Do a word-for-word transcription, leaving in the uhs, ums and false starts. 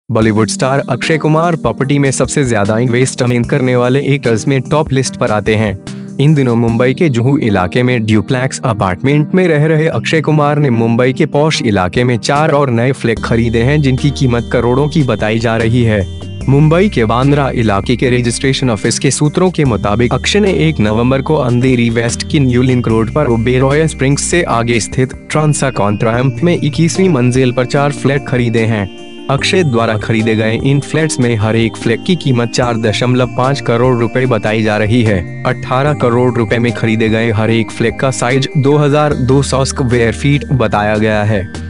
Bollywood star Akshay Kumar property में सबसे ज्यादा इन्वेस्टमेंट करने वाले एक्टर्स में टॉप लिस्ट पर आते हैं। इन दिनों मुंबई के जुहू इलाके में ड्यूप्लेक्स अपार्टमेंट में रह रहे अक्षय कुमार ने मुंबई के पॉश इलाके में चार और नए फ्लैट खरीदे हैं, जिनकी कीमत करोड़ों की बताई जा रही है। मुंबई के बांद्रा इलाके के रजिस्ट्रेशन ऑफिस के सूत्रों के मुताबिक अक्षय ने एक नवंबर को अंधेरी वेस्ट की न्यू लिंक रोड पर ओबेरॉय स्प्रिंग्स से आगे स्थित ट्रांसाकॉन्ट्रायम में इक्कीसवीं मंजिल पर चार फ्लैट खरीदे हैं। अक्षय द्वारा खरीदे गए इन फ्लैट्स में हर एक फ्लैट की कीमत चार दशमलव पाँच करोड़ रुपए बताई जा रही है। अठारह करोड़ रुपए में खरीदे गए हर एक फ्लैट का साइज दो हज़ार दो सौ स्क्वायर फीट बताया गया है।